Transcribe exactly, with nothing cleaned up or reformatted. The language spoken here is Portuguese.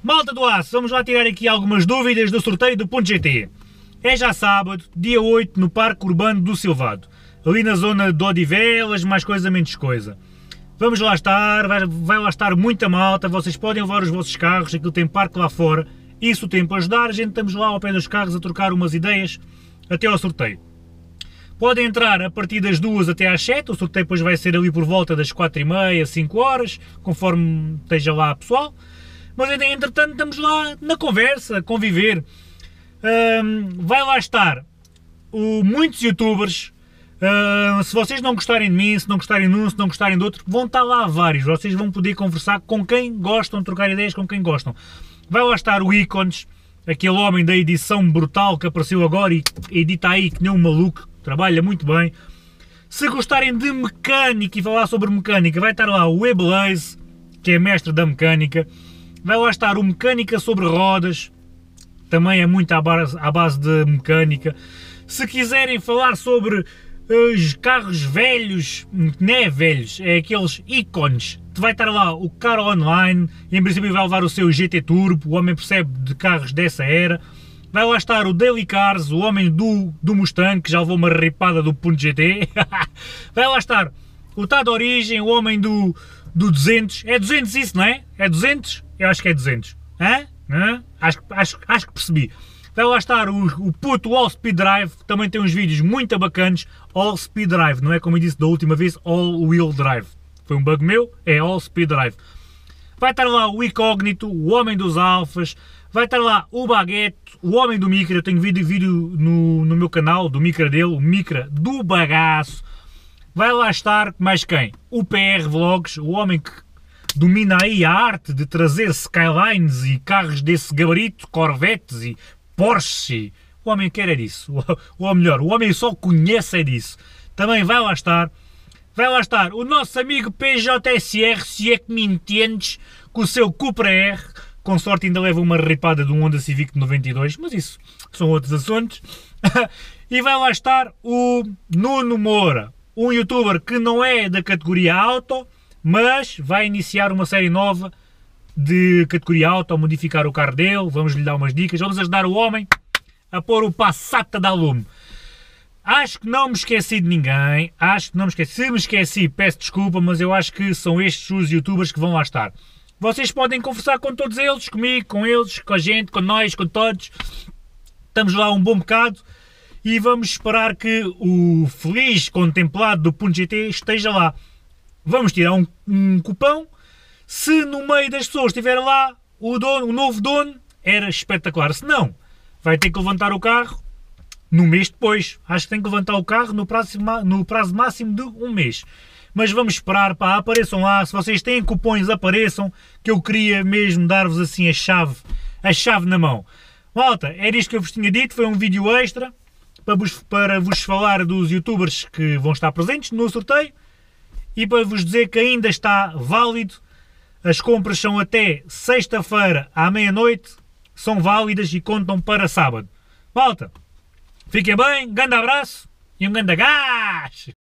Malta do Aço, vamos lá tirar aqui algumas dúvidas do sorteio do Ponto G T. É já sábado, dia oito, no Parque Urbano do Silvado, ali na zona de Odivelas, mais coisa, menos coisa. Vamos lá estar, vai, vai lá estar muita malta, vocês podem levar os vossos carros, aquilo tem parque lá fora, isso o tempo a ajudar, a gente estamos lá ao pé dos carros a trocar umas ideias até ao sorteio. Podem entrar a partir das duas até às sete, o sorteio depois vai ser ali por volta das quatro e meia, cinco horas, conforme esteja lá pessoal. Mas entretanto estamos lá na conversa, a conviver. Um, vai lá estar o, muitos youtubers, uh, se vocês não gostarem de mim, se não gostarem de um, se não gostarem de outro, vão estar lá vários, vocês vão poder conversar com quem gostam, trocar ideias com quem gostam. Vai lá estar o Icones, aquele homem da edição brutal que apareceu agora e edita aí que nem um maluco, trabalha muito bem. Se gostarem de mecânica e falar sobre mecânica, vai estar lá o Eblaze, que é mestre da mecânica. Vai lá estar o Mecânica sobre Rodas, também é muito à base, à base de mecânica. Se quiserem falar sobre os carros velhos, não é velhos, é aqueles ícones, vai estar lá o Caro Online, e em princípio vai levar o seu G T Turbo, o homem percebe de carros dessa era. Vai lá estar o Daily Cars, o homem do, do Mustang, que já levou uma ripada do Ponto G T. Vai lá estar o Tá de Origem, o homem do, do duzentos. É duzentos isso, não é? É duzentos? Eu acho que é duzentos. Hã? Hã? Acho, acho, acho que percebi. Vai lá estar o, o puto All Speed Drive, que também tem uns vídeos muito bacanas. All Speed Drive, não é como eu disse da última vez, All Wheel Drive. Foi um bug meu, é All Speed Drive. Vai estar lá o Incógnito, o homem dos Alfas. Vai estar lá o Baguete, o homem do Micra. Eu tenho vídeo, vídeo no, no meu canal do Micra dele, o Micra do Bagaço. Vai lá estar, mais quem? O P R Vlogs, o homem que domina aí a arte de trazer Skylines e carros desse gabarito, Corvettes e Porsche. O homem quer é disso, ou melhor, o homem só conhece é disso. Também vai lá estar. Vai lá estar o nosso amigo P J S R, se é que me entendes, com o seu Cupra R. Com sorte ainda leva uma ripada de um Honda Civic de noventa e dois, mas isso são outros assuntos. E vai lá estar o Nuno Moura, um youtuber que não é da categoria auto, mas vai iniciar uma série nova de categoria auto, modificar o carro dele, vamos lhe dar umas dicas, vamos ajudar o homem a pôr o Passat da Lume. Acho que não me esqueci de ninguém, acho que não me esqueci, se me esqueci peço desculpa, mas eu acho que são estes os youtubers que vão lá estar. Vocês podem conversar com todos eles, comigo, com eles, com a gente, com nós, com todos. Estamos lá um bom bocado e vamos esperar que o feliz contemplado do Ponto G T esteja lá. Vamos tirar um, um cupão. Se no meio das pessoas estiver lá o, dono, o novo dono, era espetacular. Se não, vai ter que levantar o carro no mês depois. Acho que tem que levantar o carro no prazo, no prazo máximo de um mês. Mas vamos esperar, pá, apareçam lá, se vocês têm cupons apareçam, que eu queria mesmo dar-vos assim a chave, a chave na mão. Malta, era isto que eu vos tinha dito, foi um vídeo extra, para vos, para vos falar dos youtubers que vão estar presentes no sorteio, e para vos dizer que ainda está válido, as compras são até sexta-feira à meia-noite, são válidas e contam para sábado. Malta, fiquem bem, um grande abraço e um grande gás!